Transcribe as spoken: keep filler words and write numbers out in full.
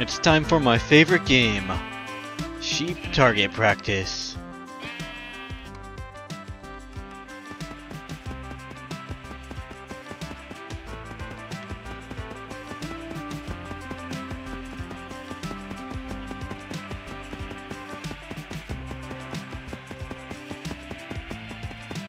It's time for my favorite game, Sheep Target Practice.